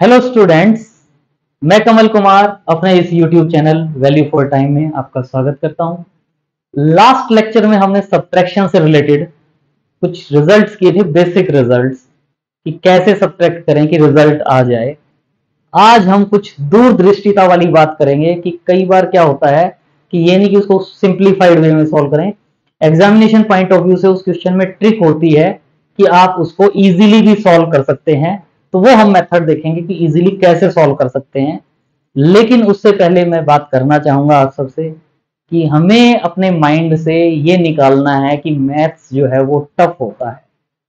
Hello students, मैं कमल कुमार अपने इस YouTube channel value for time में आपका स्वागत करता हूं। लास्ट लेक्चर में हमने सब्ट्रैक्शन से रिलेटेड कुछ रिजल्ट्स किए थे, बेसिक रिजल्ट्स कि कैसे सब्ट्रैक्ट करें कि रिजल्ट आ जाए। आज हम कुछ दूरदृष्टिता वाली बात करेंगे कि कई बार क्या होता है कि ये नहीं कि उसको सिंप्लीफाइड वे में सॉल्व करें। एग्जामिनेशन पॉइंट ऑफ व्यू से उस क्वेश्चन में ट्रिक होती है कि आप उसको इजीली भी सॉल्व कर सकते हैं, तो वो हम मेथड देखेंगे कि इजीली कैसे सॉल्व कर सकते हैं। लेकिन उससे पहले मैं बात करना चाहूंगा आप सबसे कि हमें अपने माइंड से ये निकालना है कि मैथ्स जो है वो टफ होता है।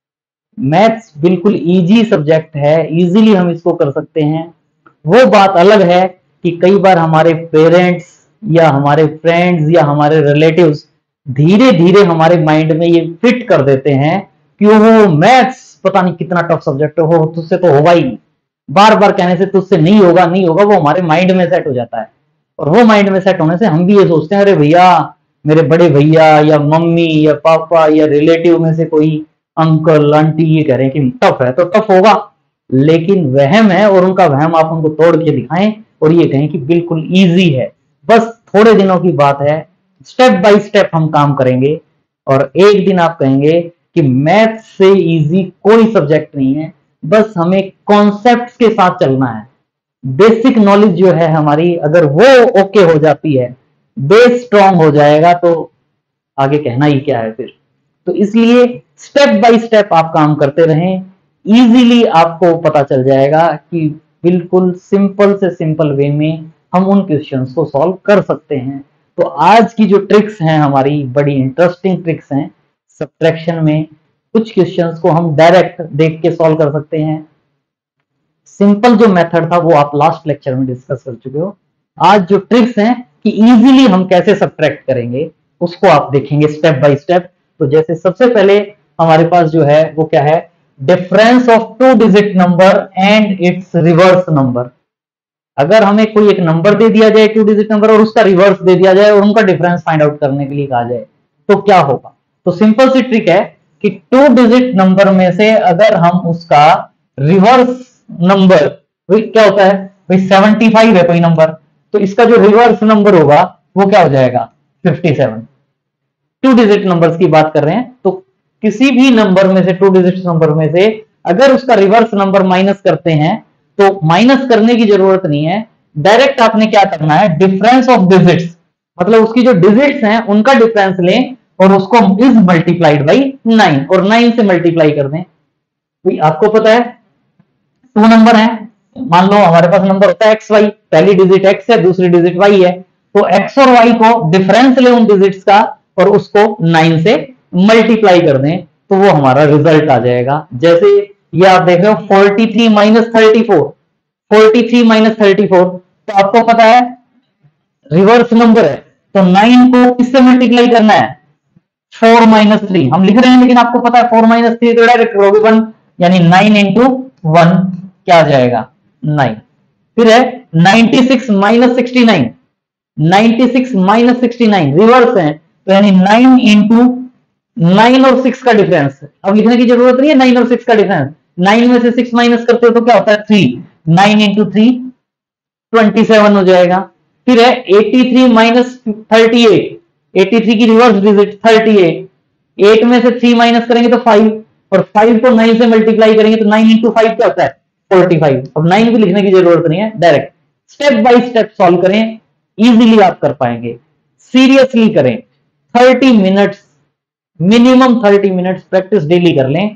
मैथ्स बिल्कुल इजी सब्जेक्ट है, इजीली हम इसको कर सकते हैं। वो बात अलग है कि कई बार हमारे पेरेंट्स या हमारे फ्रेंड्स या हमारे रिलेटिव्स धीरे धीरे हमारे माइंड में ये फिट कर देते हैं कि वो मैथ्स पता नहीं कितना टफ सब्जेक्ट हो, तुझसे तो होगा ही नहीं। बार बार कहने से तुझसे नहीं होगा नहीं होगा, वो हमारे माइंड में सेट हो जाता है। और वो माइंड में सेट होने से हम भी ये सोचते हैं, अरे भैया, मेरे बड़े भैया या मम्मी या पापा या रिलेटिव में से कोई अंकल आंटी ये कह रहे हैं कि टफ है तो टफ होगा। लेकिन वहम है, और उनका वहम आप उनको तोड़ के दिखाएं और ये कहें कि बिल्कुल इजी है, बस थोड़े दिनों की बात है, स्टेप बाय स्टेप हम काम करेंगे और एक दिन आप कहेंगे कि मैथ से इजी कोई सब्जेक्ट नहीं है। बस हमें कॉन्सेप्ट्स के साथ चलना है। बेसिक नॉलेज जो है हमारी, अगर वो ओके हो जाती है, बेस स्ट्रांग हो जाएगा, तो आगे कहना ही क्या है फिर। तो इसलिए स्टेप बाय स्टेप आप काम करते रहें, इजीली आपको पता चल जाएगा कि बिल्कुल सिंपल से सिंपल वे में हम उन क्वेश्चंस को सॉल्व कर सकते हैं। तो आज की जो ट्रिक्स हैं हमारी, बड़ी इंटरेस्टिंग ट्रिक्स हैं। सब्ट्रैक्शन में कुछ क्वेश्चंस को हम डायरेक्ट देख के सॉल्व कर सकते हैं। सिंपल जो मेथड था वो आप लास्ट लेक्चर में डिस्कस कर चुके हो। आज जो ट्रिक्स हैं कि इजीली हम कैसे सब्ट्रैक्ट करेंगे, उसको आप देखेंगे स्टेप बाय स्टेप। तो जैसे सबसे पहले हमारे पास जो है वो क्या है, difference of two digit number and its reverse number. अगर हमें कोई एक नंबर दे दिया जाए, टू डिजिट नंबर, और उसका रिवर्स दे दिया जाए और उनका डिफरेंस फाइंड आउट करने के लिए कहा जाए, तो क्या होगा। तो सिंपल सी ट्रिक है कि टू डिजिट नंबर में से अगर हम उसका रिवर्स नंबर, क्या होता है भाई, 75 है कोई नंबर, तो इसका जो रिवर्स नंबर होगा वो क्या हो जाएगा, 57। टू डिजिट नंबर्स की बात कर रहे हैं, तो किसी भी नंबर में से, टू डिजिट नंबर में से अगर उसका रिवर्स नंबर माइनस करते हैं, तो माइनस करने की जरूरत नहीं है, डायरेक्ट आपने क्या करना है, डिफरेंस ऑफ डिजिट्स, मतलब उसकी जो डिजिट्स हैं उनका डिफरेंस लें और उसको इज मल्टीप्लाइड बाई 9, और 9 से मल्टीप्लाई कर दें। तो आपको पता है टू नंबर है, मान लो हमारे पास नंबर होता है एक्स वाई, पहली डिजिट एक्स है, दूसरी डिजिट वाई है, तो एक्स और वाई को डिफरेंस ले उन डिजिट्स का और उसको 9 से मल्टीप्लाई कर दें, तो वो हमारा रिजल्ट आ जाएगा। जैसे ये आप देख रहे हो 43 माइनस 34, 43 माइनस 34, तो आपको पता है रिवर्स नंबर है, तो 9 को किससे मल्टीप्लाई करना है, 4 माइनस 3 हम लिख रहे हैं, लेकिन आपको पता है 4 माइनस 3 तो डायरेक्ट करोगे 1, यानी 9 इंटू 1 क्या आ जाएगा, 9। फिर है 96 माइनस 69, 96 माइनस 69 रिवर्स है, तो यानी 9 इंटू 9 और 6 का डिफरेंस। अब लिखने की जरूरत नहीं है 9 और 6 का डिफरेंस, 9 में से 6 माइनस करते हो तो क्या होता है 3, 9 इंटू 3 27 हो जाएगा। फिर है 83 माइनस 38, 83 की रिवर्स डिजिट 38, 8 में से 3 माइनस करेंगे तो 5, और 5 को 9 से मल्टीप्लाई करेंगे तो 9 इंटू 5 क्या होता है 45। अब 9 भी लिखने की जरूरत नहीं है, direct step by step solve करें, इजीली आप कर पाएंगे। सीरियसली करें, 30 minutes minimum, 30 minutes practice daily कर लें,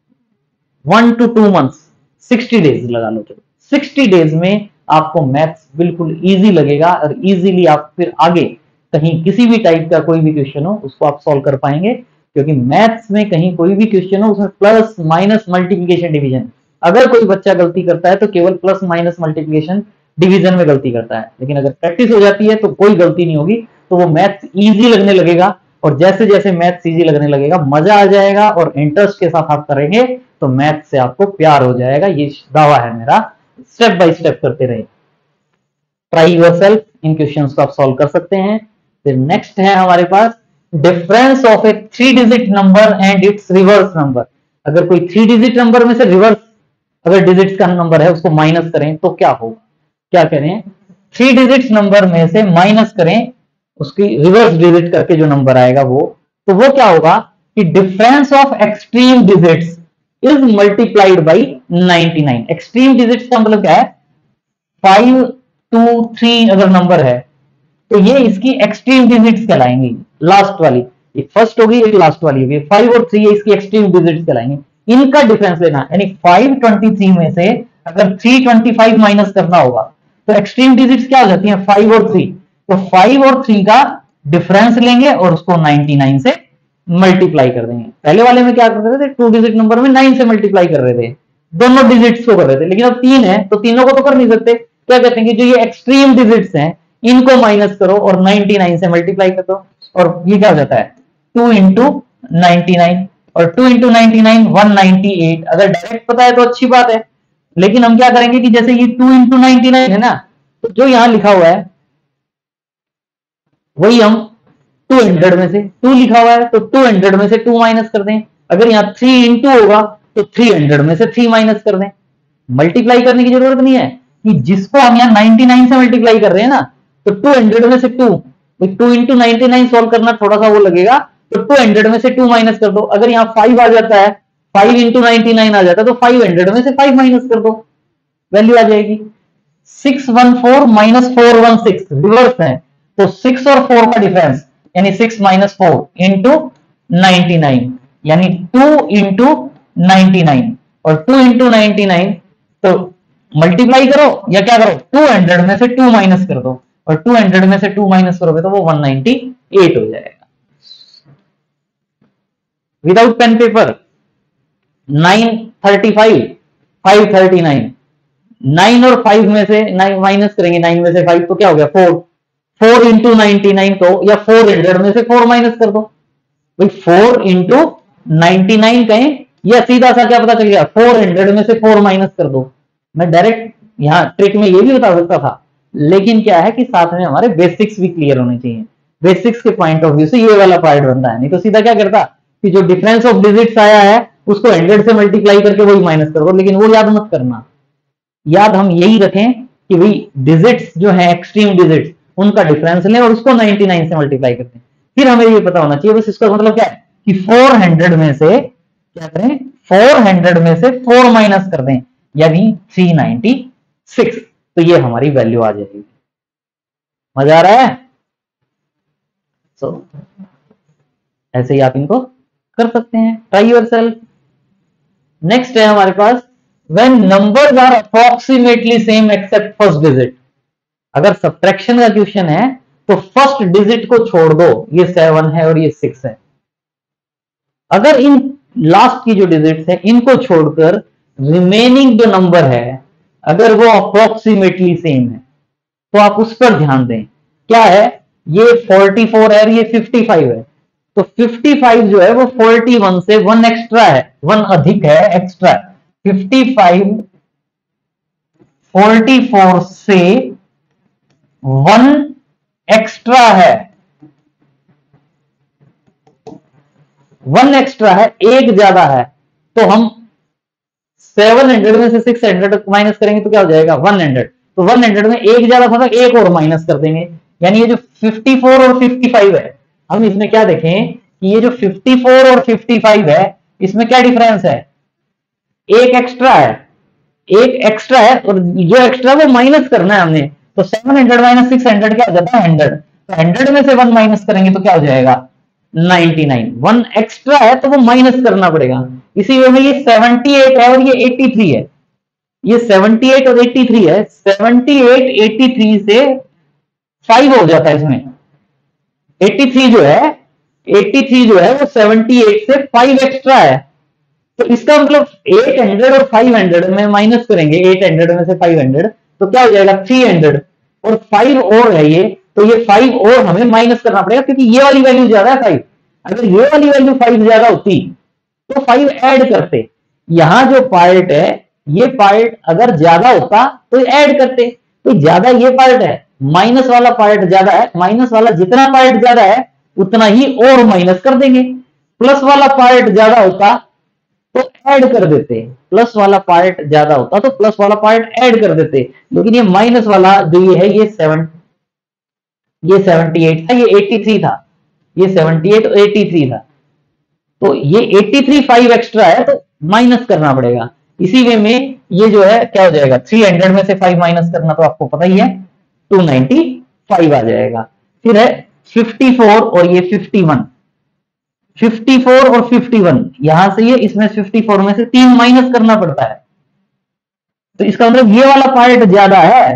1 to 2 मंथ्स, 60 डेज लगा लो, चलो 60 डेज में आपको मैथ्स बिल्कुल इजी लगेगा और इजीली आप फिर आगे कहीं किसी भी टाइप का कोई भी क्वेश्चन हो उसको आप सॉल्व कर पाएंगे। क्योंकि मैथ्स में कहीं कोई भी क्वेश्चन हो उसमें प्लस माइनस मल्टीप्लिकेशन डिवीजन, अगर कोई बच्चा गलती करता है तो केवल प्लस माइनस मल्टीप्लिकेशन डिवीजन में गलती करता है, लेकिन अगर प्रैक्टिस हो जाती है तो कोई गलती नहीं होगी, तो वो मैथ्स इजी लगने लगेगा। और जैसे जैसे मैथ्स इजी लगने लगेगा मजा आ जाएगा, और इंटरेस्ट के साथ आप करेंगे तो मैथ से आपको प्यार हो जाएगा, ये दावा है मेरा। स्टेप बाय स्टेप करते रहे, ट्राई योरसेल्फ, इन क्वेश्चंस को आप सॉल्व कर सकते हैं। फिर नेक्स्ट है हमारे पास difference of a 3 digit number and its reverse number. अगर कोई 3 डिजिट नंबर में से रिवर्स अगर डिजिट्स का नंबर है उसको माइनस करें तो क्या होगा, क्या करें, 3 डिजिट्स नंबर में से माइनस करें उसकी रिवर्स डिजिट करके जो नंबर आएगा वो, तो वो क्या होगा कि difference of extreme digits is multiplied by 99। Extreme digits का मतलब क्या है, 5 2 3 अगर नंबर है तो ये इसकी एक्सट्रीम डिजिट्स कहलाएंगी, लास्ट वाली, ये फर्स्ट होगी ये लास्ट वाली होगी, 5 और 3 ये इसकी एक्सट्रीम डिजिट्स कहलाएंगे। इनका डिफरेंस लेना, यानी 523 में से अगर 325 माइनस करना होगा तो एक्सट्रीम डिजिट्स क्या हो जाती हैं, 5 और 3, तो 5 और 3 का डिफरेंस लेंगे और उसको 99 से मल्टीप्लाई कर देंगे। पहले वाले में क्या कर रहे थे, 2 डिजिट नंबर में 9 से मल्टीप्लाई कर रहे थे, दोनों डिजिट्स को कर रहे थे, लेकिन अब 3 है तो तीनों को तो कर नहीं सकते, क्या कहते हैं कि जो ये एक्सट्रीम डिजिट्स हैं इनको माइनस करो और 99 से मल्टीप्लाई कर दो, और ये क्या हो जाता है 2 इंटू 99, और 2 इंटू 99 198। अगर डायरेक्ट पता है तो अच्छी बात है, लेकिन हम क्या करेंगे कि जैसे ये 2 इंटू 99 है ना, तो जो यहां लिखा हुआ है वही हम 200 में से 2 लिखा हुआ है तो 200 में से 2 माइनस कर दें। अगर यहाँ 3 इंटू होगा तो 300 में से 3 माइनस कर दें। मल्टीप्लाई करने की जरूरत नहीं है कि जिसको हम यहाँ 99 से मल्टीप्लाई कर रहे हैं ना, तो 200 में से 2 इंटू 99 सोल्व करना थोड़ा सा वो लगेगा, तो 200 में से 2 माइनस कर दो। अगर यहाँ 5 आ जाता है, 5 इंटू 99 आ जाता है, तो 500 में से 5 माइनस कर दो, वैल्यू आ जाएगी 614 माइनस 416, रिवर्स है, तो 6 और 4 का डिफरेंस यानी 6 माइनस 4 इंटू 99, यानी 2 इंटू 99, और 2 इंटू 99 तो मल्टीप्लाई करो या क्या करो, 200 में से 2 माइनस कर दो, और 200 में से 2 माइनस करोगे तो वो 198 हो जाएगा। विदाउट पेन पेपर 935 539, 9 और 5 में से 9 माइनस करेंगे, 9 में से 5 तो क्या हो गया 4, 4 इंटू 99 को, या 400 में से 4 माइनस कर दो भाई, 4 इंटू 99 कहें, या सीधा सा क्या पता चल गया 400 में से 4 माइनस कर दो। मैं डायरेक्ट यहाँ ट्रिक में ये भी बता सकता था, लेकिन क्या है कि साथ में हमारे बेसिक्स भी क्लियर होने चाहिए, बेसिक्स के पॉइंट ऑफ व्यू से ये वाला पार्ट बनता है, नहीं तो सीधा क्या करता कि जो डिफरेंस ऑफ डिजिट्स आया है उसको 100 से मल्टीप्लाई करके वही माइनस कर दो, लेकिन वो याद मत करना, याद हम यही रखें कि भाई डिजिट्स जो है एक्सट्रीम डिजिट्स उनका डिफरेंस लें और उसको 99 से मल्टीप्लाई करते हैं। फिर हमें ये पता होना चाहिए बस इसका मतलब क्या है कि 400 में से क्या करें, 400 में से 4 माइनस कर दें, यानी 396, तो ये हमारी वैल्यू आ जाएगी। मजा आ रहा है? ऐसे ही आप इनको कर सकते हैं, ट्राई योरसेल्फ। नेक्स्ट है हमारे पास when numbers are approximately same except first digit। अगर सब्ट्रैक्शन का क्वेश्चन है तो फर्स्ट डिजिट को छोड़ दो, ये 7 है और ये 6 है। अगर इन लास्ट की जो डिजिट्स है इनको छोड़कर रिमेनिंग जो नंबर है अगर वो अप्रोक्सीमेटली सेम है तो आप उस पर ध्यान दें। क्या है, ये 44 है और ये 55 है, तो 55 जो है वो 41 से 1 एक्स्ट्रा है, 1 अधिक है, एक्स्ट्रा। 55 44 से 1 एक्स्ट्रा है, 1 एक्स्ट्रा है, एक ज्यादा है, तो हम 700 में से 600 माइनस करेंगे तो क्या हो जाएगा 100, तो 100 में एक ज्यादा था, एक और माइनस कर देंगे, यानी ये जो 54 और 55 है, हम इसमें क्या देखें कि ये जो 54 और 55 है इसमें क्या डिफरेंस है, एक एक्स्ट्रा है, एक एक्स्ट्रा है, और जो एक्स्ट्रा वो माइनस करना है हमने, तो 700 माइनस 600 क्या हो जाता है 100, तो 100 में से 1 माइनस करेंगे तो क्या हो जाएगा 99, 1 एक्स्ट्रा है तो वो माइनस करना पड़ेगा। इसी वे में ये 78 है और ये 83 है, ये 78 और 83 है, 78 83 से 5 हो जाता है, इसमें 83 जो है 83 जो है वो 78 से 5 एक्स्ट्रा है, तो इसका मतलब 800 और 500 में माइनस करेंगे, 800 में से 500 तो क्या हो जाएगा 300, और 5 और है ये, तो ये 5 और हमें माइनस करना पड़ेगा क्योंकि ये वाली वैल्यू ज्यादा है 5, अगर ये वाली वैल्यू 5 ज्यादा होती तो 5 ऐड करते, यहां जो पार्ट है ये पार्ट अगर ज्यादा होता तो ऐड करते, तो ज्यादा ये पार्ट है, माइनस वाला पार्ट ज्यादा है, माइनस वाला जितना पार्ट ज्यादा है उतना ही और माइनस कर देंगे, प्लस वाला पार्ट ज्यादा होता तो ऐड कर देते, प्लस वाला पार्ट ज्यादा होता तो प्लस वाला पार्ट ऐड कर देते, लेकिन ये माइनस वाला जो ये है ये 78 था, ये 83 था, ये 78 और 83 था, तो ये 83 5 एक्स्ट्रा है तो माइनस करना पड़ेगा। इसी वे में ये जो है क्या हो जाएगा, 300 में से 5 माइनस करना तो आपको पता ही है, 295 आ जाएगा। फिर है 54 और ये 51, 54 और 51 यहां से ये, इसमें 54 में से 3 माइनस करना पड़ता है, तो इसका मतलब ये वाला पार्ट ज्यादा है,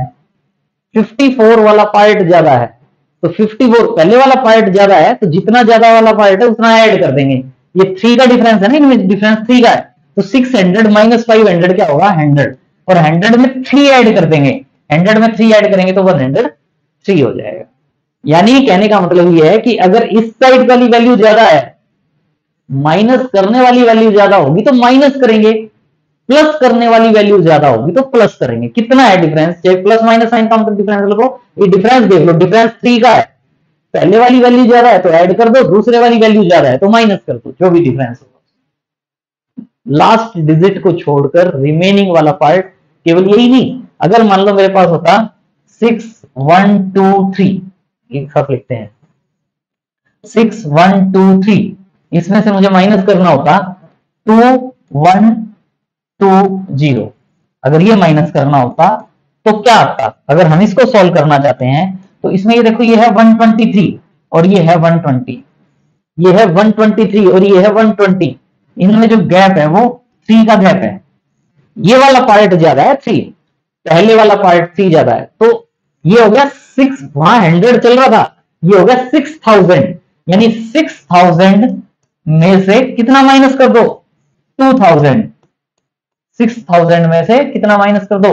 54 वाला पार्ट ज्यादा है, तो 54 पहले वाला पार्ट ज्यादा है, तो जितना ज्यादा वाला पार्ट है उतना ऐड कर देंगे। ये 3 का डिफरेंस है ना, इनमें डिफरेंस 3 का है, तो 600 माइनस 500 क्या होगा 100, और 100 में 3 ऐड कर देंगे, 100 में 3 ऐड करेंगे तो 103 हो जाएगा। यानी कहने का मतलब ये है कि अगर इस साइड वाली वैल्यू ज्यादा है, माइनस करने वाली वैल्यू ज्यादा होगी तो माइनस करेंगे, प्लस करने वाली वैल्यू ज्यादा होगी तो प्लस करेंगे। कितना है डिफरेंस, चाहे प्लस माइनस साइन का मतलब डिफरेंस लो, ये डिफरेंस देख लो, डिफरेंस 3 का है, पहले वाली वैल्यू ज्यादा है तो ऐड कर दो, दूसरे वाली वैल्यू ज्यादा है तो माइनस कर दो, जो भी डिफरेंस होगा। लास्ट डिजिट को छोड़कर रिमेनिंग वाला पार्ट केवल यही नहीं, अगर मान लो मेरे पास होता 6 1 2 3, एक साथ लिखते हैं 6 1 2 3, इसमें से मुझे माइनस करना होता 2 1 2 0, अगर ये माइनस करना होता तो क्या आता, अगर हम इसको सॉल्व करना चाहते हैं तो इसमें ये देखो, ये है 123 और ये है 120, ये है 123 और ये है 120, इनमें जो गैप है वो 3 का गैप है, ये वाला पार्ट ज्यादा है 3, पहले वाला पार्ट 3 ज्यादा है, तो ये हो गया 6, वहां 100 चल रहा था, ये हो गया 6000, यानी 6000 में से कितना माइनस कर दो 2000, 6000 में से कितना माइनस कर दो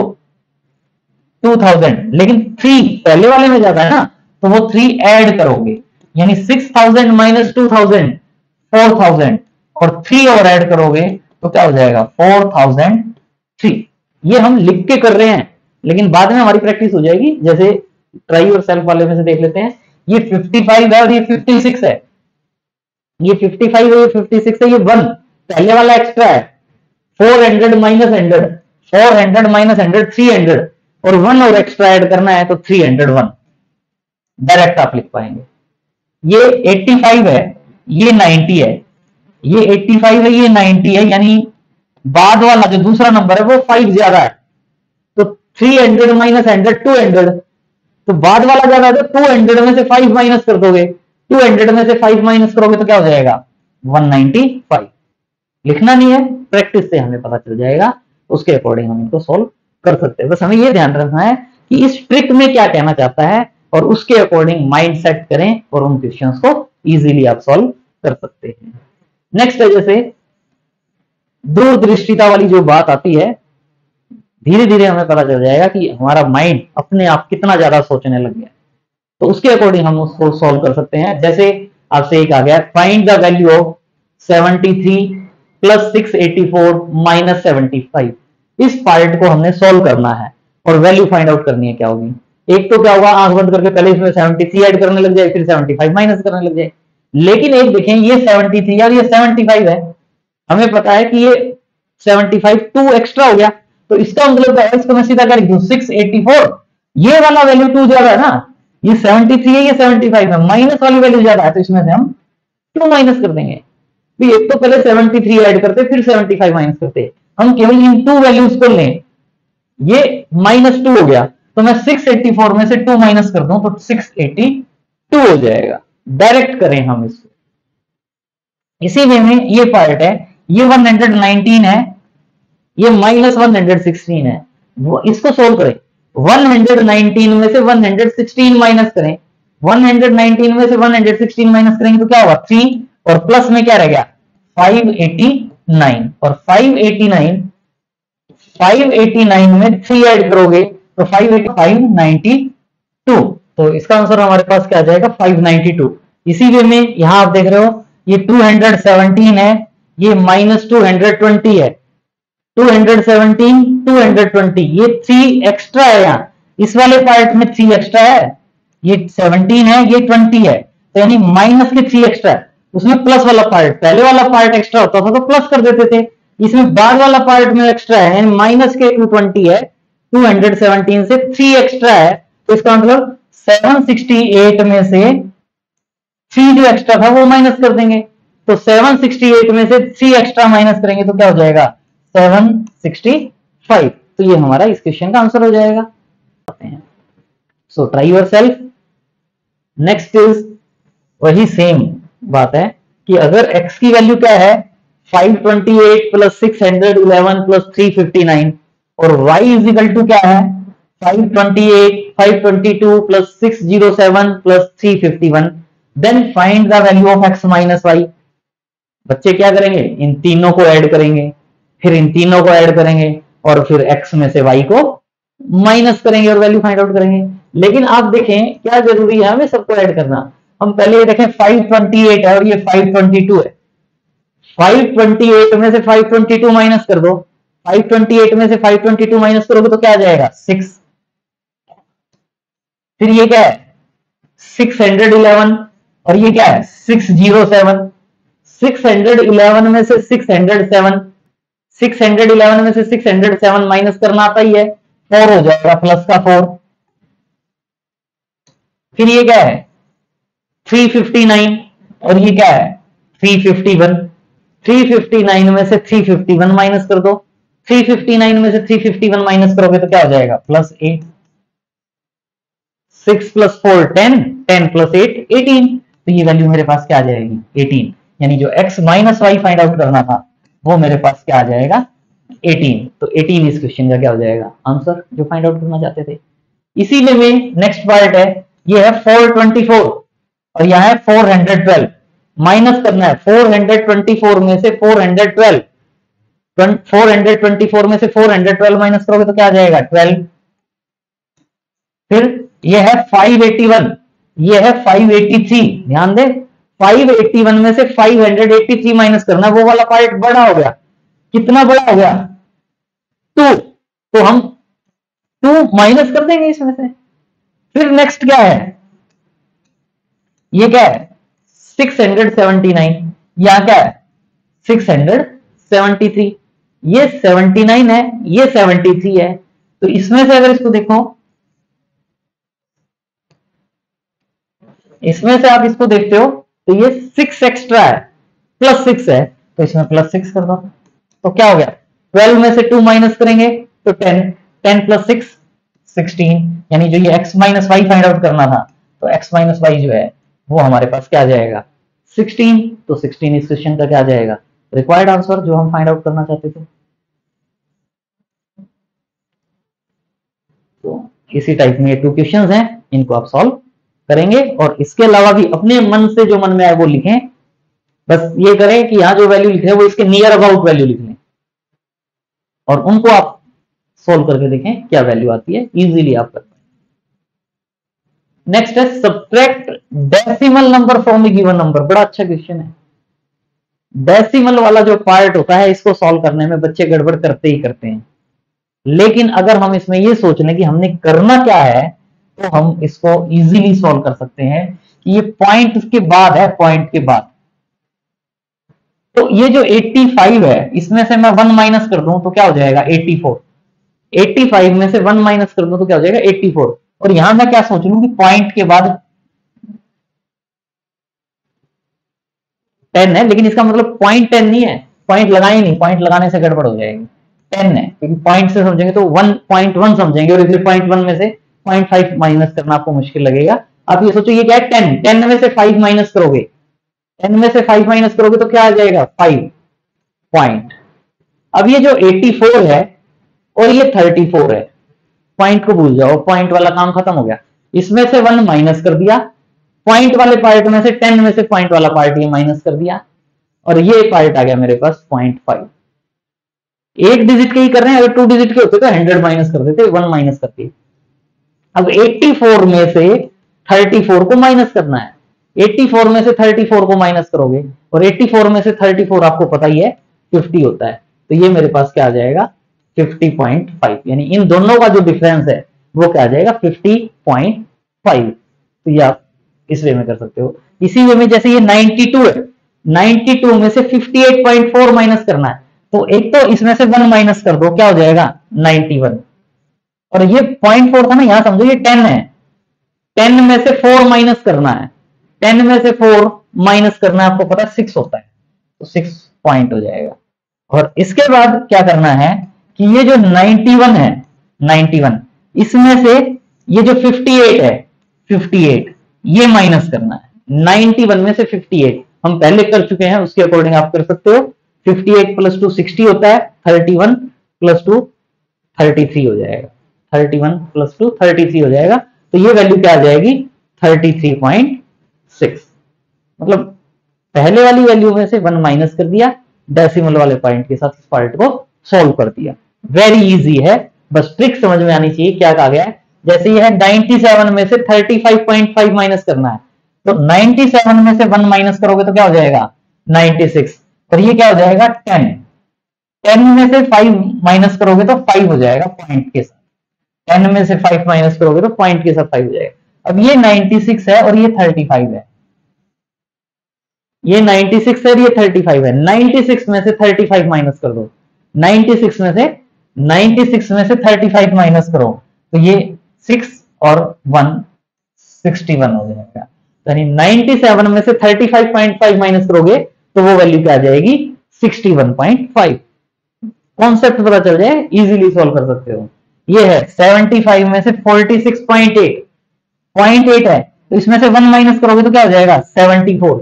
2000, लेकिन 3 पहले वाले में ज्यादा है ना, तो वो 3 ऐड करोगे, यानी 6000 माइनस 2000 4000, और 3 और ऐड करोगे तो क्या हो जाएगा 4003। ये हम लिख के कर रहे हैं, लेकिन बाद में हमारी प्रैक्टिस हो जाएगी, जैसे ट्राई और सेल्फ वाले में से देख लेते हैं। ये 55 है और ये 56 है, ये 55 है, ये 56 है, ये 1 पहले वाला एक्स्ट्रा है, 400 माइनस 100, 400 माइनस 100 300, और 1 और एक्स्ट्रा ऐड करना है तो 301, डायरेक्ट आप लिख पाएंगे। ये 85 है, ये 90 है, ये 85 है, ये 90 है, यानी बाद वाला जो दूसरा नंबर है वो 5 ज्यादा है, तो 300 माइनस 100 200, तो बाद वाला ज्यादा है तो 200 में से 5 माइनस कर दोगे, 200 में से 5 माइनस करोगे तो क्या हो जाएगा 195। लिखना नहीं है, प्रैक्टिस से हमें पता चल जाएगा, उसके अकॉर्डिंग हम इनको सोल्व कर सकते हैं। बस हमें ये ध्यान रखना है कि इस ट्रिक में क्या कहना चाहता है, और उसके अकॉर्डिंग माइंड सेट करें और उन क्वेश्चंस को इजीली आप सॉल्व कर सकते हैं। नेक्स्ट है जैसे दूरदृष्टिता वाली जो बात आती है, धीरे धीरे हमें पता चल जाएगा कि हमारा माइंड अपने आप कितना ज्यादा सोचने लग गया, तो उसके अकॉर्डिंग हम उसको सॉल्व कर सकते हैं। जैसे आपसे एक आ गया, find the value of 73 plus 684 minus 75, इस पार्ट को हमने सॉल्व करना है और वैल्यू फाइंड आउट करनी है। क्या होगी, एक तो क्या होगा, आंख बंद करके पहले इसमें 73 ऐड करने लग जाए, फिर 75 माइनस करने लग जाए, लेकिन एक देखें ये 73 और ये 75 है, हमें पता है कि ये 75 2 एक्स्ट्रा हो गया, तो इसका मतलब क्या है, इसको मैं सीधा कर दूं 684, ये वाला वैल्यू 2 ज्यादा है ना, ये 73 है, ये 75 है, माइनस वाली वैल्यू ज्यादा है, तो इसमें से हम 2 माइनस कर देंगे। एक तो पहले 73 ऐड करते फिर 75 माइनस करते, हम केवल इन 2 वैल्यूज को लें, ये -2 हो गया, तो मैं 684 में से 2 माइनस कर दूं तो 682 हो जाएगा। डायरेक्ट करें हम इसको, इसी वे में ये पार्ट है, ये 119 है, ये -116 है, वो इसको सोल्व करें, 119 में से 116 माइनस करें, 119 में से 116 माइनस करेंगे तो क्या होगा 3, और प्लस में क्या रह गया 589, और 589 में 3 ऐड करोगे तो 592, तो इसका आंसर हमारे पास क्या आ जाएगा 592। इसी वे में यहां आप देख रहे हो ये 217 है, ये -220 है, 217 220, ये 3 एक्स्ट्रा है, यहाँ इस वाले पार्ट में 3 एक्स्ट्रा है, ये 17 है, ये 20 है, तो यानी माइनस के 3 एक्स्ट्रा है, उसमें प्लस वाला पार्ट, पहले वाला पार्ट एक्स्ट्रा होता था तो प्लस कर देते थे, इसमें बाद वाला पार्ट में एक्स्ट्रा है, माइनस के 220 है, 217 से 3 एक्स्ट्रा है, तो इसका मतलब 768 में से 3 जो एक्स्ट्रा था वो माइनस कर देंगे। तो 768 में से 3 एक्स्ट्रा माइनस करेंगे तो क्या हो जाएगा 765। तो ये हमारा इस क्वेश्चन का आंसर हो जाएगा। So try yourself. Next is वही सेम बात है कि अगर x की वैल्यू क्या है 528 प्लस 611 प्लस 359 और y इज इक्वल टू क्या है 528 522 plus 607 plus 351, then find the value of x minus y. बच्चे क्या करेंगे, इन तीनों को ऐड करेंगे, फिर इन तीनों को ऐड करेंगे और फिर x में से y को माइनस करेंगे और वैल्यू फाइंड आउट करेंगे। लेकिन आप देखें क्या जरूरी है हमें सबको ऐड करना। हम पहले ये देखें 528 है और ये 522 है, 528 में से 522 माइनस कर दो, 528 में से 522 माइनस करोगे तो क्या आ जाएगा 6। फिर ये क्या है 611 और ये क्या है 607, 611 में से 607, 611 में से 607 माइनस करना आता ही है, 4 हो जाएगा प्लस का 4। फिर ये क्या है 359 और ये क्या है 351, 359 में से 351 माइनस कर दो, 359 में से 351 माइनस करोगे तो क्या हो जाएगा प्लस 8, 6 प्लस 4 10, 10 प्लस 8 18। तो ये वैल्यू मेरे पास क्या आ जाएगी 18, यानी जो x minus y find out करना था वो मेरे पास क्या आ जाएगा 18। तो 18 इस क्वेश्चन का क्या हो जाएगा आंसर जो फाइंड आउट करना चाहते थे। इसीलिए में नेक्स्ट पार्ट है, ये है 424 और यह है 412, माइनस करना है 424 में से 412, 424 में से 412 माइनस करोगे तो क्या आ जाएगा 12। फिर ये है 581, ये है 583, ध्यान दे 581 में से 583 माइनस करना, वो वाला पार्ट बड़ा हो गया, कितना बड़ा हो गया 2, तो हम 2 माइनस कर देंगे इसमें से। फिर नेक्स्ट क्या है, ये क्या है 679, यहां क्या है 673, ये 79 है, ये 73 है, तो इसमें से अगर इसको देखो, इसमें से आप इसको देखते हो तो ये 6 एक्स्ट्रा है, प्लस 6 है, तो इसमें प्लस 6 कर दो, तो क्या हो गया 12 में से 2 माइनस करेंगे तो 10, 10 प्लस 6 16, यानी जो ये x minus y find out करना था तो x माइनस वाई जो है वो हमारे पास क्या आ जाएगा 16। तो 16 इस क्वेश्चन का क्या आ जाएगा रिक्वायर्ड आंसर जो हम फाइंड आउट करना चाहते थे। तो इसी टाइप में ये 2 क्वेश्चंस हैं, इनको आप सॉल्व करेंगे और इसके अलावा भी अपने मन से जो मन में आए वो लिखें। बस ये करें कि यहां जो वैल्यू लिख रहे हैं वो इसके नियर अबाउट वैल्यू लिख लें और उनको आप सोल्व करके देखें क्या वैल्यू आती है, इजीली आप कर पाएंगे। नेक्स्ट है subtract decimal number from the given number. बड़ा अच्छा क्वेश्चन है। डेसिमल वाला जो पार्ट होता है इसको सॉल्व करने में बच्चे गड़बड़ करते ही करते हैं, लेकिन अगर हम इसमें ये सोच लें कि हमने करना क्या है तो हम इसको इजीली सॉल्व कर सकते हैं कि ये पॉइंट के बाद है, पॉइंट के बाद। तो ये जो 85 है इसमें से मैं 1 माइनस कर दूं तो क्या हो जाएगा 84, 85 में से 1 माइनस कर दूं तो क्या हो जाएगा 84। और यहां मैं क्या सोच लूं कि पॉइंट के बाद 10 है, लेकिन इसका मतलब पॉइंट 10 नहीं है, पॉइंट लगाए नहीं, पॉइंट लगाने से गड़बड़ हो जाएगी। 10 है क्योंकि पॉइंट से समझेंगे तो 1.1 समझेंगे और इसलिए 0.1 में से 0.5 माइनस करना आपको मुश्किल लगेगा। आप ये सोचो ये क्या है 10, 10 में से 5 माइनस करोगे, 10 में से 5 माइनस करोगे तो क्या आ जाएगा 5 पॉइंट। अब ये जो 84 है और ये 34 है, पॉइंट को भूल जाओ, पॉइंट वाला काम खत्म हो गया। इसमें से 1 माइनस कर दिया, पॉइंट वाले पार्ट में से 10 में से पॉइंट वाला पार्ट ये माइनस कर दिया और ये पार्ट आ गया मेरे पास 0.5। एक डिजिट के ही कर रहे हैं, अगर 2 डिजिट के होते तो 100 माइनस कर देते, 1 माइनस करते। अब 84 में से 34 को माइनस करना है, 84 में से 34 को माइनस करोगे और 84 में से 34 आपको पता ही है 50 होता है, तो ये मेरे पास क्या आ जाएगा 50.5, यानी इन दोनों का जो डिफरेंस है वो क्या आ जाएगा 50.5। तो ये आप इस वे में कर सकते हो। इसी वे में जैसे ये 92 है, 92 में से 58.4 माइनस करना है तो एक तो इसमें से 1 माइनस कर दो, क्या हो जाएगा 91। और ये 0.4 था ना, यहां समझो ये 10 है, 10 में से 4 माइनस करना है, 10 में से 4 माइनस करना है, आपको पता है 6 होता है, तो 6 पॉइंट हो जाएगा। और इसके बाद क्या करना है कि ये जो 91 है, 91 इसमें से ये जो 58 है, 58 ये माइनस करना है। 91 में से 58 हम पहले कर चुके हैं, उसके अकॉर्डिंग आप कर सकते हो। 58 प्लस 2 60 होता है, 31 प्लस 2 33 हो जाएगा, 31 प्लस 2 33 हो जाएगा। तो ये वैल्यू क्या आ जाएगी 33.6। मतलब पहले वाली वैल्यू में से 1 माइनस कर दिया, डेसिमल वाले पॉइंट के साथ इस पार्ट को सॉल्व कर दिया। वेरी इजी है, बस ट्रिक समझ में आनी चाहिए। क्या कहा गया है, जैसे ये है 97 में से 35.5 माइनस करना है, तो 97 में से 1 माइनस करोगे तो क्या हो जाएगा 96, और ये क्या हो जाएगा 10। 10 में से 5 माइनस करोगे तो 5 हो जाएगा पॉइंट के साथ। 10 में से 5 माइनस करोगे तो पॉइंट के साथ 5 हो जाएगा। अब ये 96 है और ये 35 है, ये 96 है और ये 35 है। 96 में से 35 माइनस कर दो, 96 में से 35 माइनस करो तो ये 6 और 1 61 हो जाएगा। यानी 97 में से 35.5 माइनस करोगे तो वो वैल्यू क्या आ जाएगी 61.5। कॉन्सेप्ट पता चल जाए, इजीली सॉल्व कर सकते हो। ये है 75 में से 46.8, 0.8 है, तो इसमें से 1 माइनस करोगे तो क्या हो जाएगा 74।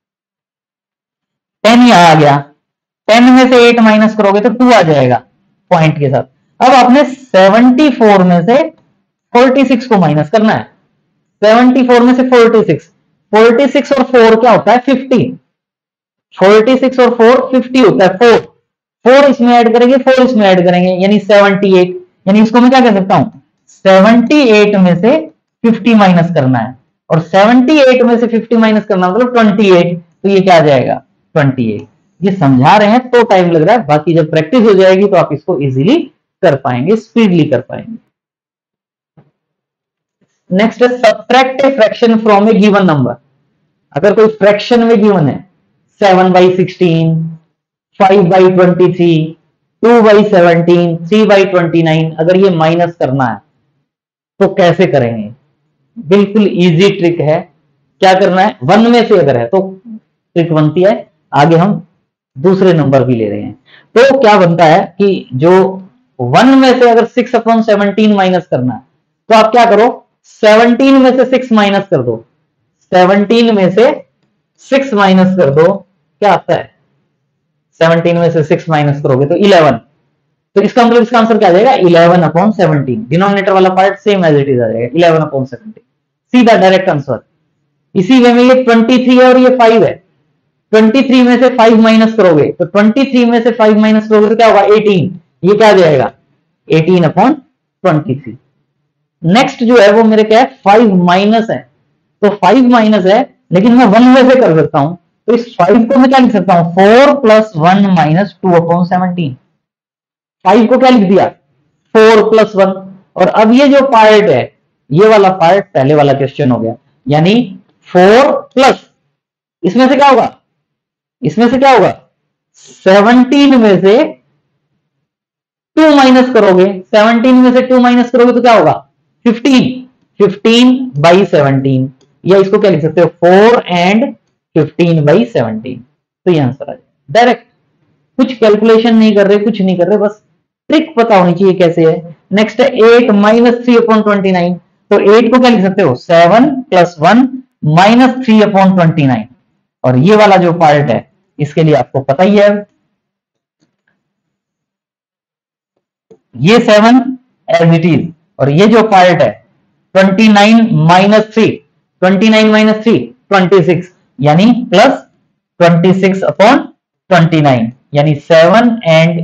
10 यहां आ गया, 10 में से 8 माइनस करोगे तो 2 आ जाएगा पॉइंट के साथ। अब आपने 74 में से 46 को माइनस करना है। 74 में से 46, 46 और 4 क्या होता है 50, 46 और 4 50 होता है। 4 4 इसमें ऐड करेंगे, 4 इसमें ऐड करेंगे, यानी 78। यानी इसको मैं क्या कह सकता हूं 78 में से 50 माइनस करना है, और 78 में से 50 माइनस करना मतलब 28, तो ये क्या आ जाएगा 28। ये समझा रहे हैं तो टाइम लग रहा है, बाकी जब प्रैक्टिस हो जाएगी तो आप इसको इजीली कर पाएंगे, स्पीडली कर पाएंगे। नेक्स्ट है subtract a fraction from a given number. अगर कोई फ्रैक्शन में गिवन है 7/16, 5/23, 2/17, 3/29, अगर ये माइनस करना है तो कैसे करेंगे। बिल्कुल इजी ट्रिक है। क्या करना है 1 में से अगर है तो ट्रिक बनती है, आगे हम दूसरे नंबर भी ले रहे हैं। तो क्या बनता है कि जो 1 में से अगर 6/17 माइनस करना है तो आप क्या करो 17 में से 6 माइनस कर दो, 17 में से 6 माइनस कर दो, क्या आता है 17 में से 6 माइनस करोगे तो 11। तो इसका मतलब इसका आंसर क्या आ जाएगा 11/17। डिनोमिनेटर वाला part same as it is आ जाएगा 11/17, सीधा डायरेक्ट आंसर। इसी वे में ये 23 है और ये 5 है, 23 में से 5 माइनस करोगे तो 23 में से 5 माइनस करोगे तो क्या होगा 18, ये क्या आ जाएगा 18/23। नेक्स्ट जो है वो मेरे क्या है 5 माइनस है, तो 5 माइनस है लेकिन मैं 1 में से कर सकता हूं, तो इस 5 को मैं क्या लिख सकता हूं 4 + 1 - 2/17। 5 को क्या लिख दिया 4 + 1। और अब ये जो पार्ट है, ये वाला पार्ट पहले वाला क्वेश्चन हो गया, यानी 4 प्लस इसमें से क्या होगा, इसमें से क्या होगा 17 में से 2 माइनस करोगे, 17 में से 2 माइनस करोगे तो क्या होगा 15, 15/17, या इसको क्या लिख सकते हो 4 and 15/17। तो ये आंसर आ जाएगा डायरेक्ट, कुछ कैलकुलेशन नहीं कर रहे, कुछ नहीं कर रहे, बस ट्रिक पता होनी चाहिए कैसे है। नेक्स्ट है 8 - 3/29, तो 8 को क्या लिख सकते हो 7 + 1 - 3/29। और ये वाला जो पार्ट है इसके लिए आपको पता ही है, ये 7 एज इट इज, और ये जो पार्ट है 29 - 3, 29 - 3 26, यानी +26/29, यानी 7 and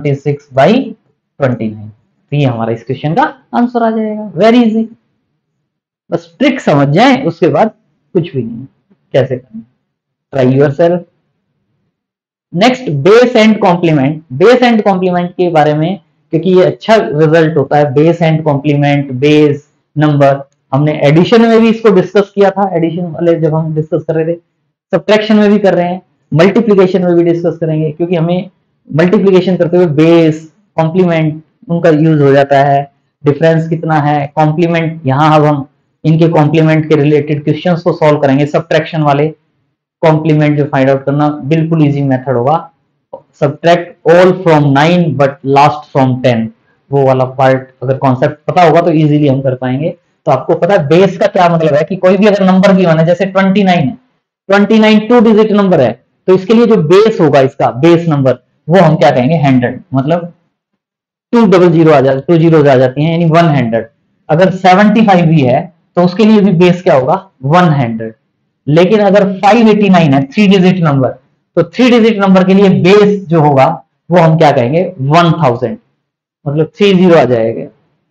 26/29। तो ये हमारा इस क्वेश्चन का आंसर आ जाएगा। वेरी इजी, बस ट्रिक समझ जाए, उसके बाद कुछ भी नहीं कैसे करना, try yourself. Next base and complement. Base and complement के बारे में, क्योंकि ये अच्छा रिजल्ट होता है, base and complement, base number. हमने एडिशन में भी इसको डिस्कस किया था, एडिशन वाले जब हम डिस्कस कर रहे थे, सब्ट्रैक्शन में भी कर रहे हैं, मल्टीप्लिकेशन में भी डिस्कस करेंगे, क्योंकि हमें मल्टीप्लीकेशन करते हुए बेस, कॉम्प्लीमेंट उनका यूज हो जाता है, डिफरेंस कितना है, कॉम्प्लीमेंट, यहाँ अब हम इनके कॉम्प्लीमेंट के रिलेटेड क्वेश्चंस को सॉल्व करेंगे। सब्ट्रैक्शन वाले कॉम्प्लीमेंट जो फाइंड आउट करना बिल्कुल इजी मेथड होगा, subtract all from 9 but last from 10, वो वाला पार्ट अगर कॉन्सेप्ट पता होगा तो इजीली हम कर पाएंगे। तो आपको पता है बेस का क्या मतलब है कि कोई भी अगर नंबर गिवन है, जैसे 29 है, 29 टू डिजिट नंबर है, तो इसके लिए जो बेस होगा, इसका बेस नंबर, वो हम क्या कहेंगे 100, मतलब 200 आ जाती, 2 जीरो आ जाती हैं, यानी 100। अगर 75 भी है तो उसके लिए भी बेस क्या होगा 100। लेकिन अगर 589 है 3 डिजिट नंबर, तो 3 डिजिट नंबर के लिए बेस जो होगा वो हम क्या कहेंगे 1000, मतलब 30 आ जाएगा।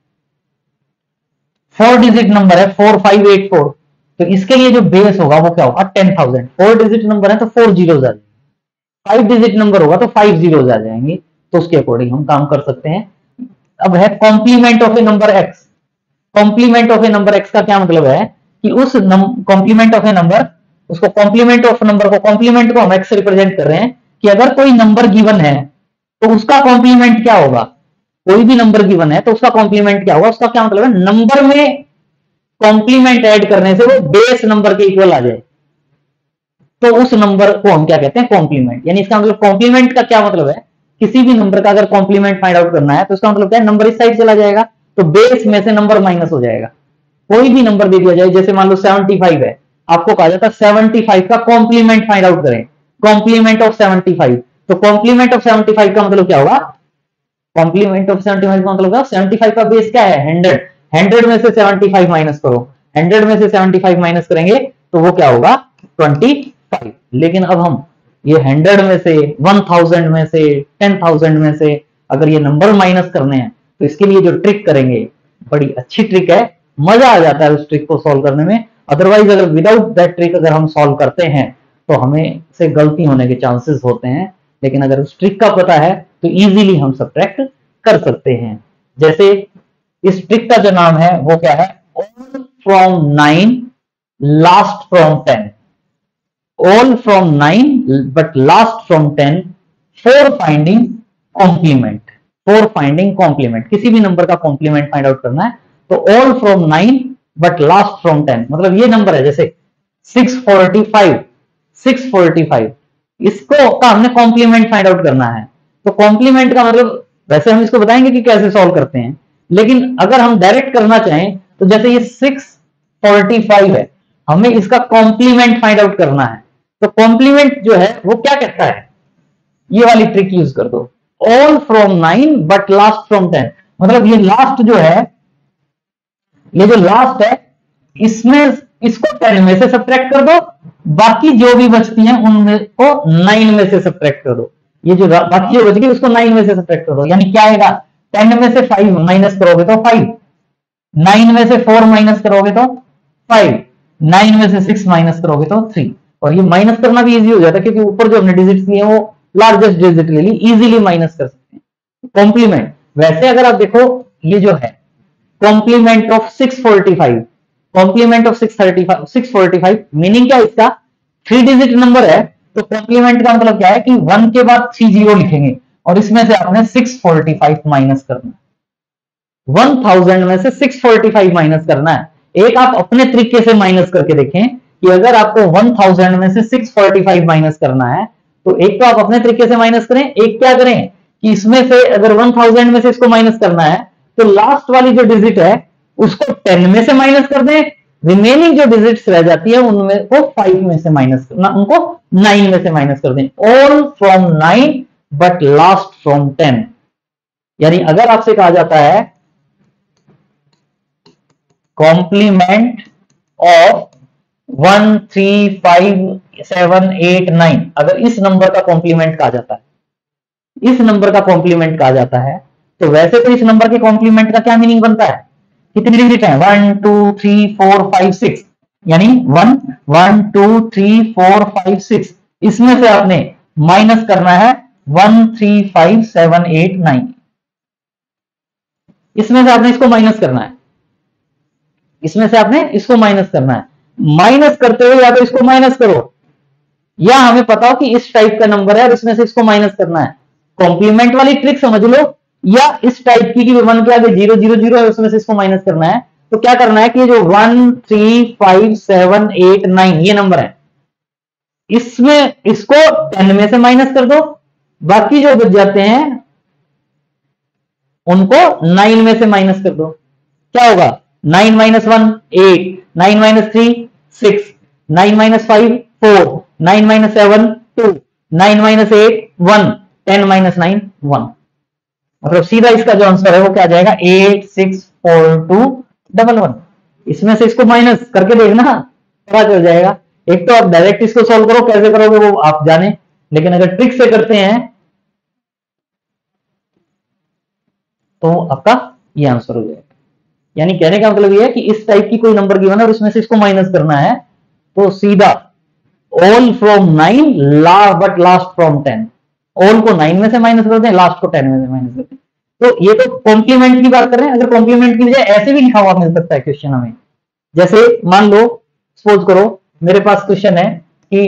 4 डिजिट नंबर है 4584, तो इसके लिए जो बेस होगा वो क्या होगा 10,000। 4 डिजिट नंबर है तो 4 जीरो आ जाएंगे, 5 डिजिट नंबर होगा तो 5 जीरो आ जाएंगे। तो उसके अकॉर्डिंग हम काम कर सकते हैं। अब है complement of a number x. Complement of a number x का क्या मतलब है कि उस कॉम्प्लीमेंट ऑफ ए नंबर, उसको कॉम्प्लीमेंट ऑफ नंबर को, कॉम्प्लीमेंट को हम एक्स से रिप्रेजेंट कर रहे हैं कि अगर कोई नंबर गिवन है तो उसका कॉम्प्लीमेंट क्या होगा। कोई भी नंबर गिवन है तो उसका कॉम्प्लीमेंट क्या होगा, उसका क्या मतलब है नंबर में कॉम्प्लीमेंट ऐड करने से वो बेस नंबर के इक्वल आ जाए, तो उस नंबर को हम क्या कहते हैं कॉम्प्लीमेंट। यानी इसका मतलब कॉम्प्लीमेंट का क्या मतलब है, किसी भी नंबर का अगर कॉम्प्लीमेंट फाइंड आउट करना है तो इसका मतलब क्या है, नंबर इस साइड चला जाएगा तो बेस में से नंबर माइनस हो जाएगा। कोई भी नंबर दे दिया जाए, जैसे मान लो 75 है, आपको कहा जाता है 75 का कॉम्प्लीमेंट फाइंड आउट करें, कॉम्प्लीमेंट ऑफ 75। तो कॉम्प्लीमेंट ऑफ 75 का मतलब क्या होगा, कॉम्प्लीमेंट ऑफ 75 का मतलब क्या, 75 का बेस क्या है 100, 100 में से 75 माइनस करो, 100 में से 75 माइनस करेंगे तो वो क्या होगा 25। लेकिन अब हम ये 100 में से, 1000 में से, 10,000 में से अगर ये नंबर माइनस करने हैं तो इसके लिए जो ट्रिक करेंगे बड़ी अच्छी ट्रिक है, मजा आ जाता है उस ट्रिक को सॉल्व करने में। अदरवाइज अगर विदाउट दैट ट्रिक अगर हम सॉल्व करते हैं तो हमें से गलती होने के चांसेस होते हैं। लेकिन अगर उस ट्रिक का पता है तो इजीली हम सब्ट्रैक्ट कर सकते हैं। जैसे इस ट्रिक का जो नाम है वो क्या है, all from 9 last from 10, all from 9 but last from 10 for finding complement. For finding complement, किसी भी नंबर का कॉम्प्लीमेंट फाइंड आउट करना है तो all from 9 but last from 10, मतलब ये नंबर है जैसे 645, 645, इसको का हमने कॉम्प्लीमेंट फाइंड आउट करना है। तो कॉम्प्लीमेंट का मतलब, वैसे हम इसको बताएंगे कि कैसे सॉल्व करते हैं, लेकिन अगर हम डायरेक्ट करना चाहें तो जैसे ये 645 है, हमें इसका कॉम्प्लीमेंट फाइंड आउट करना है। तो कॉम्प्लीमेंट जो है वो क्या कहता है, ये वाली ट्रिक यूज कर दो, all from 9 but last from 10, मतलब ये लास्ट जो है, ये जो लास्ट है इसमें, इसको 10 में से सब्ट्रैक्ट कर दो, बाकी जो भी बचती हैं उनमें को 9 में से सब्ट्रैक्ट कर दो। ये जो बाकी जो बच गई उसको 9 में से सब्ट्रैक्ट कर दो, यानी क्या आएगा 10 में से 5 माइनस करोगे तो 5, 9 में से 4 माइनस करोगे तो 5, 9 में से 6 माइनस करोगे तो 3। और ये माइनस करना भी इजी हो जाता है क्योंकि ऊपर जो हमने डिजिट दिए वो लार्जेस्ट डिजिट ले ली, इजीली माइनस कर सकते हैं। कॉम्प्लीमेंट, वैसे अगर आप देखो ये जो है complement of 645, complement of 635, 645 meaning क्या इसका, 3 डिजिट नंबर है तो कॉम्प्लीमेंट का मतलब क्या है कि 1 के बाद 3 जीरो लिखेंगे और इसमें से आपने 645 माइनस करना, 1000 में से 645 माइनस करना है। एक आप अपने तरीके से माइनस करके देखें कि अगर आपको 1000 में से 645 माइनस करना है तो एक तो आप अपने तरीके से माइनस करें, एक क्या करें कि इसमें से अगर 1000 में से इसको माइनस करना है तो लास्ट वाली जो डिजिट है उसको 10 में से माइनस कर दें, रिमेनिंग जो डिजिट्स रह जाती है उनमें को 5 में से माइनस करना, उनको 9 में से माइनस कर दें। All from 9 but last from 10, यानी अगर आपसे कहा जाता है कॉम्प्लीमेंट ऑफ 1 3 5 7 8 9, अगर इस नंबर का कॉम्प्लीमेंट कहा जाता है, इस नंबर का कॉम्प्लीमेंट कहा जाता है, तो वैसे तो इस नंबर के कॉम्प्लीमेंट का क्या मीनिंग बनता है, कितनी डिजिट है 1 2 3 4 5 6, यानी 1 1 2 3 4 5 6, इसमें से आपने माइनस करना है 1 3 5 7 8 9, इसमें से आपने इसको माइनस करना है, इसमें से आपने इसको माइनस करना है। माइनस करते हुए या तो इसको माइनस करो, या हमें पता हो कि इस टाइप का नंबर है और इसमें से इसको माइनस करना है, कॉम्प्लीमेंट वाली ट्रिक समझ लो, या इस टाइप की कि 1 के आगे 0 0 0 है, उसमें से इसको माइनस करना है। तो क्या करना है कि जो 1 3 5 7 8 9 ये नंबर है, इसमें इसको 10 में से माइनस कर दो, बाकी जो बच जाते हैं उनको 9 में से माइनस कर दो। क्या होगा? 9 minus 1 8, 9 minus 3 6, 9 minus 5 4, 9 minus 7 2, 9 minus 8 1, 10 minus 9 1। मतलब सीधा इसका जो आंसर है वो क्या आ जाएगा? 8 6 4 2 1 1। इसमें से इसको माइनस करके देखना, पता चल जाएगा। एक तो आप डायरेक्ट इसको सॉल्व करो, कैसे करोगे वो आप जाने, लेकिन अगर ट्रिक से करते हैं तो आपका ये आंसर हो जाएगा। यानी कहने का मतलब ये है कि इस टाइप की कोई नंबर गिवन है और इसमें से इसको माइनस करना है, तो सीधा all from 9 but last from 10। All को 9 में से माइनस करते हैं, लास्ट को 10 में से माइनस करते हैं। तो ये तो कॉम्प्लीमेंट की बात कर रहे हैं। अगर कॉम्प्लीमेंट की बजाय ऐसे भी लिखा हुआ मिल सकता है क्वेश्चन हमें, जैसे मान लो सपोज करो मेरे पास क्वेश्चन है कि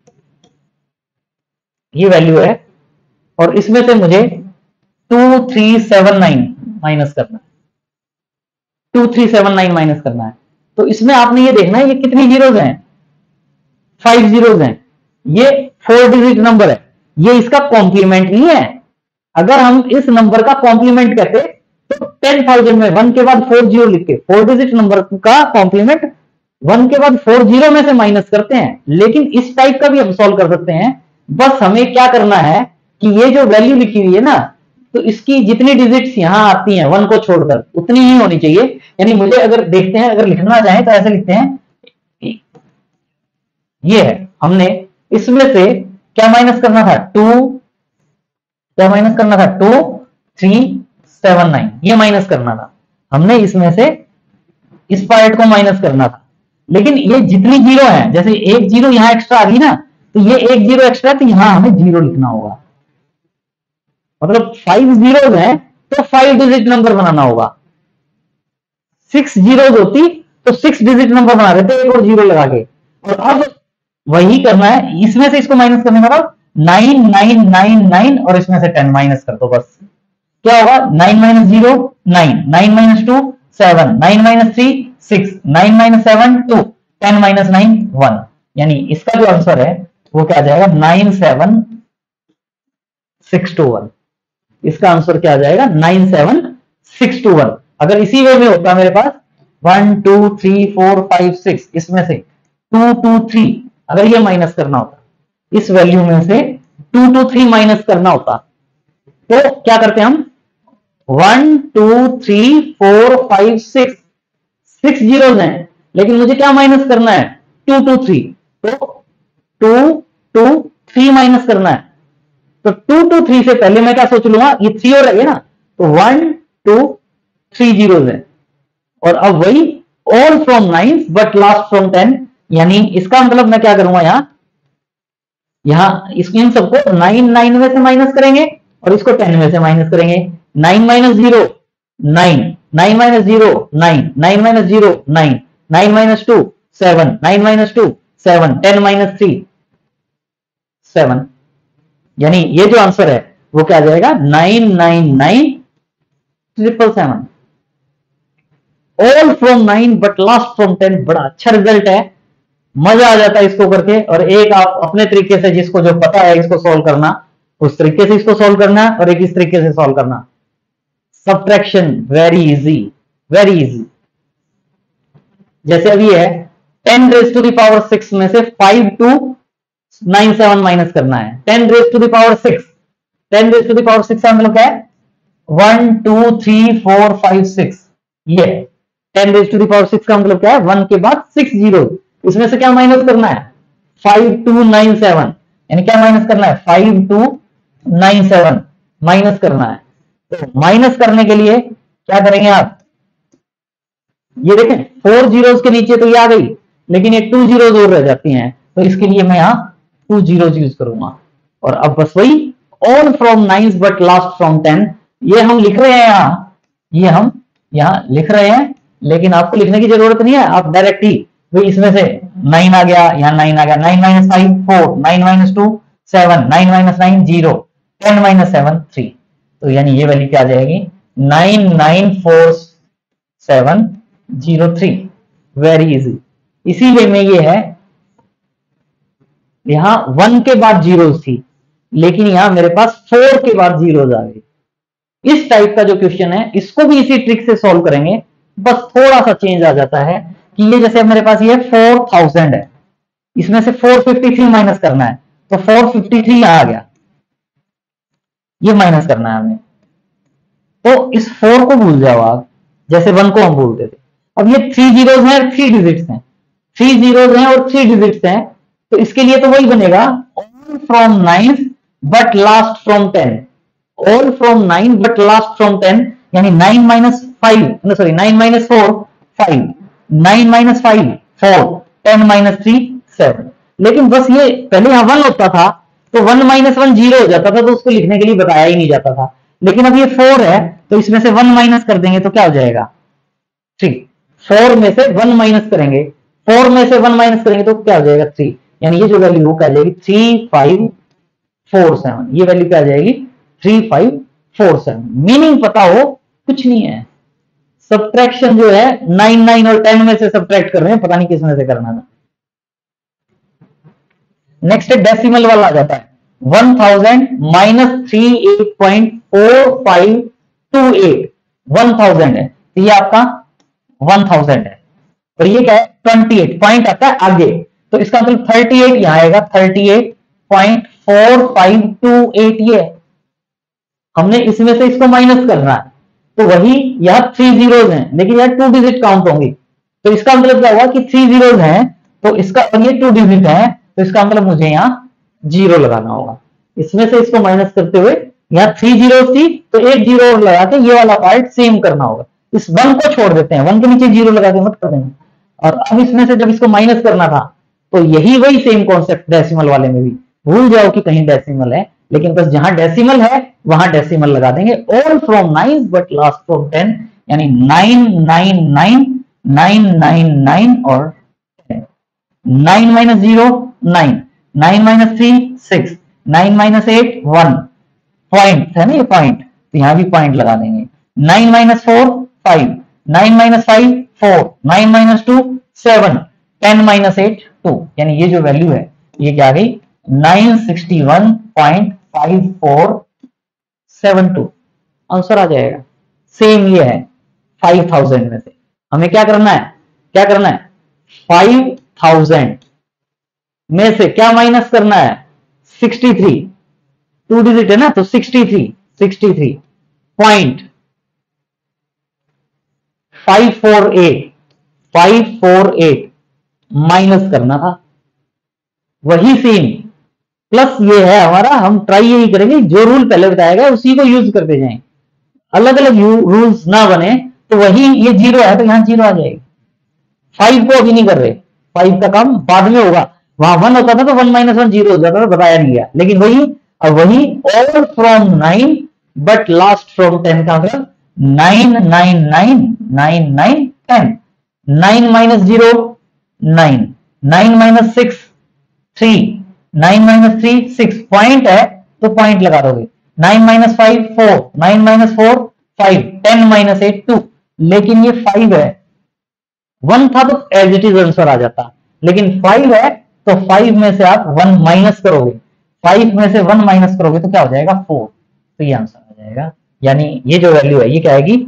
ये वैल्यू है और इसमें से मुझे 2379 माइनस करना है, 2379 माइनस करना है। तो इसमें आपने ये देखना है ये कितनी जीरोज हैं? 5 जीरोज हैं। ये 4 डिजिट नंबर है, ये इसका कॉम्प्लीमेंट नहीं है। अगर हम इस नंबर का कॉम्प्लीमेंट कहते तो 10,000 में 1 के बाद 4 जीरो लिख के 4 डिजिट नंबर का कॉम्प्लीमेंट 1 के बाद 4 जीरो में से माइनस करते हैं। लेकिन इस टाइप का भी हम सॉल्व कर सकते हैं। बस हमें क्या करना है कि ये जो वैल्यू लिखी हुई है ना, तो इसकी जितनी डिजिट्स यहां आती हैं 1 को छोड़कर उतनी ही होनी चाहिए। यानी मुझे अगर देखते हैं, अगर लिखना चाहें तो ऐसे लिखते हैं, ये है, हमने इसमें से क्या माइनस करना था? 2, क्या माइनस करना था? 2 3 7 9 ये माइनस करना था हमने, इसमें से इस पार्ट को माइनस करना था। लेकिन ये जितनी जीरो है, जैसे एक जीरो यहां एक्स्ट्रा आ गई ना, तो ये एक जीरो एक्स्ट्रा, तो यहां हमें जीरो लिखना होगा। मतलब 5 जीरो है तो 5 डिजिट नंबर बनाना होगा। 6 जीरो होती तो 6 डिजिट नंबर बना देते एक और जीरो लगा के। और अब वही करना है, इसमें से इसको माइनस करने का बाद 9 9 9 9 और इसमें से 10 माइनस कर दो। बस क्या होगा? 9 minus 0 9, 9 minus 2 7, 9 minus 3 6, 9 minus 7 2, 10 minus 9 1। यानी इसका जो आंसर है वो क्या आ जाएगा? 97621। इसका आंसर क्या आ जाएगा? 97621। अगर इसी वे में होता मेरे पास 1 2 3 4 5 6, इसमें से 2 2 3, अगर ये माइनस करना होता, इस वैल्यू में से 2 2 3 माइनस करना होता, तो क्या करते हम? 1 2 3 4 5 6, 6 जीरोज हैं, लेकिन मुझे क्या माइनस करना है? 2 2 3, तो 2 2 3 माइनस करना है। तो 2 2 3 से पहले मैं क्या सोच लूंगा? ये 3 और है ना, तो 1 2 3 जीरोज है। और अब वही all from 9 but last from 10। यानी इसका मतलब मैं क्या करूंगा? यहां इन सबको 9 9 में से माइनस करेंगे और इसको 10 में से माइनस करेंगे। 9 minus 0 9, 9 minus 0 9, 9 minus 0 9, 9 minus 2 7, 9 minus 2 7, 10 minus 3 7। यानी ये जो आंसर है वो क्या आ जाएगा? 999777। All from 9 but last from 10। बड़ा अच्छा रिजल्ट है, मजा आ जाता है इसको करके। और एक आप अपने तरीके से, जिसको जो पता है इसको सॉल्व करना, उस तरीके से इसको सॉल्व करना है, और एक इस तरीके से सॉल्व करना। Subtraction very easy, very easy. जैसे अभी है 10 रेज टू द पावर 6 में से 5 2 9 7 माइनस करना है। 10 raise to the power 6, 10 raise to the power 6 का मतलब क्या है? 1 2 3 4 5 6। ये 10 रेज टू द पावर 6 का मतलब क्या है? 1 के बाद 6 जीरो। इसमें से क्या माइनस करना है? 5 2 9 7। यानी क्या माइनस करना है? 5 2 9 7 माइनस करना है। तो माइनस करने के लिए क्या करेंगे आप? ये देखें 4 जीरोस के नीचे तो ये आ गई, लेकिन ये 2 जीरोस और रह जाती हैं, तो इसके लिए मैं यहां 2 जीरोस यूज करूंगा। और अब बस वही all from 9 but last from 10, ये हम लिख रहे हैं यहां, ये हम यहां लिख रहे हैं, लेकिन आपको लिखने की जरूरत नहीं है। आप डायरेक्ट ही भाई इसमें से 9 आ गया, यहां 9 आ गया, 9 माइनस 5 4, 9 माइनस 2 7, 9 माइनस 9 0, 10 माइनस 7 3। तो यानी ये वैल्यू क्या आ जाएगी 994,703। Very easy. इसी वे में ये है, यहां 1 के बाद जीरोस थी, लेकिन यहां मेरे पास 4 के बाद जीरोस आ गई। इस टाइप का जो क्वेश्चन है इसको भी इसी ट्रिक से सॉल्व करेंगे, बस थोड़ा सा चेंज आ जाता है कि ये जैसे मेरे पास ये 4000 है, इसमें से 453 माइनस करना है, तो 453 आ गया, ये माइनस करना है हमें। तो इस 4 को भूल जाओ आप, जैसे 1 को हम भूलते थे। अब ये 3 जीरोस हैं और 3 डिजिट्स हैं, 3 जीरोस हैं और 3 डिजिट्स हैं, तो इसके लिए तो वही बनेगा all from 9 but last from 10। All from 9 but last from 10, यानी 9 minus 5, sorry 9 minus 4 5, 9 minus 5 4, 10 minus 3 7। लेकिन बस ये पहले यहां 1 होता था, तो 1 माइनस 1 0 हो जाता था, तो उसको लिखने के लिए बताया ही नहीं जाता था। लेकिन अब ये 4 है, तो इसमें से 1 माइनस कर देंगे तो क्या हो जाएगा 3। 4 में से 1 माइनस करेंगे, 4 में से 1 माइनस करेंगे तो क्या हो जाएगा 3। यानी ये जो वैल्यू वो क्या आ जाएगी 3547। ये वैल्यू क्या आ जाएगी 3547। मीनिंग पता हो कुछ नहीं है, सब्ट्रैक्शन जो है 9 9 और 10 में से सब्ट्रैक्ट कर रहे हैं, पता नहीं किस में से करना था। नेक्स्ट डेसिमल वाला आ जाता है 1000 माइनस 38.4528। 1000 है तो ये आपका 1000 है, और ये क्या है 28 पॉइंट आता है आगे, तो इसका मतलब 38 यहां आएगा 38.4528। ये हमने इसमें से इसको माइनस करना है, तो वही यह 3 जीरोस हैं, लेकिन यह 2 डिजिट काउंट होंगी, तो इसका मतलब क्या हुआ कि 3 जीरोस हैं, तो इसका, और ये 2 डिजिट है, तो इसका मतलब मुझे यहां 0 लगाना होगा। इसमें से इसको माइनस करते हुए यहां 3 जीरोस थी, तो एक 0 और लगा के ये वाला पार्ट सेम करना होगा। इस 1 को छोड़ देते हैं, 1 के नीचे 0 लगा के मत कर देंगे। और अब इसमें से जब इसको माइनस करना था, तो यही वही सेम कॉन्सेप्ट डेसिमल वाले में भी, भूल जाओ कि कहीं डेसिमल है, लेकिन बस जहां डेसिमल है वहां डेसिमल लगा देंगे। All from 9 but last from 10, यानी 999 999 और 10। 9 माइनस 0 9, 9 माइनस 3 6, 9 माइनस 8 1, पॉइंट है ना ये पॉइंट, तो यहां भी पॉइंट लगा देंगे। 9 माइनस 4 5, 9 माइनस 5 4, 9 माइनस 2 7, 10 माइनस 8 2। यानी ये जो वैल्यू है ये क्या आ गई 961.5472। आंसर आ जाएगा। सेम ये है 5000 में से हमें क्या करना है, 5000 में से क्या माइनस करना है 63, 2 डिजिट है ना, तो 63.548 माइनस करना था। वही सेम प्लस ये है हमारा, हम ट्राई यही करेंगे जो रूल पहले बताया गया उसी को यूज करते जाएं, अलग अलग रूल्स ना बने। तो वही ये 0 है तो यहां 0 आ जाएगी। 5 को अभी नहीं कर रहे, 5 का काम बाद में होगा। वहां 1 होता था तो 1 माइनस 1 0 हो जाता था, बताया नहीं गया। लेकिन वही अब वही all from 9 but last from 10 का मतलब 99999 10। 9 माइनस 0 9, 9 माइनस 6 3, 9 माइनस 3 6, पॉइंट है तो पॉइंट लगा दोगे। 9 माइनस 5 4, 9 माइनस 4 5, 10 माइनस 8 2। लेकिन ये 5 है, 1 था तो एज इट इज आंसर आ जाता, लेकिन 5 है तो 5 में से आप 1 माइनस करोगे, 5 में से 1 माइनस करोगे तो क्या हो जाएगा 4, तो ये आंसर आ जाएगा। यानी ये जो वैल्यू है ये क्या आएगी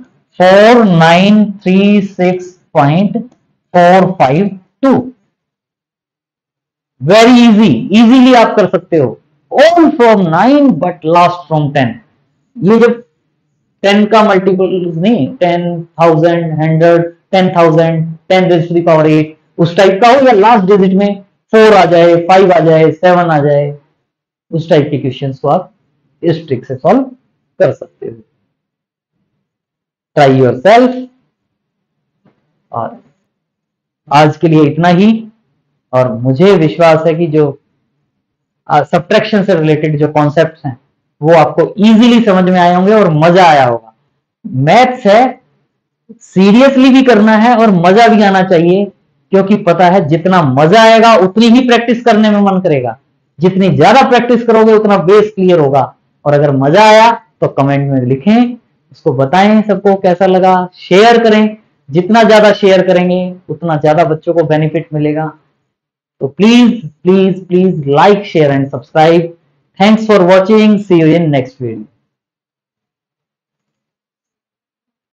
4936.452। वेरी इजी, इजीली आप कर सकते हो। All from 9 but last from 10। ये जब 10 का मल्टीपल नहीं, 10,000 100 10,000 10 raised to the power 8 उस टाइप का हो, या लास्ट डिजिट में 4 आ जाए 5 आ जाए 7 आ जाए, उस टाइप के क्वेश्चंस को आप इस ट्रिक से सॉल्व कर सकते हो। Try yourself. और आज के लिए इतना ही, और मुझे विश्वास है कि जो सब्ट्रैक्शन से रिलेटेड जो कॉन्सेप्ट्स हैं वो आपको इजीली समझ में आए होंगे और मजा आया होगा। मैथ्स है, सीरियसली भी करना है और मजा भी आना चाहिए, क्योंकि पता है जितना मजा आएगा उतनी ही प्रैक्टिस करने में मन करेगा, जितनी ज्यादा प्रैक्टिस करोगे उतना बेस क्लियर होगा। और अगर मजा आया तो कमेंट में लिखें, उसको बताएं सबको कैसा लगा, शेयर करें, जितना ज्यादा शेयर करेंगे उतना ज्यादा बच्चों को बेनिफिट मिलेगा। तो please please please like share and subscribe. Thanks for watching, see you in next video.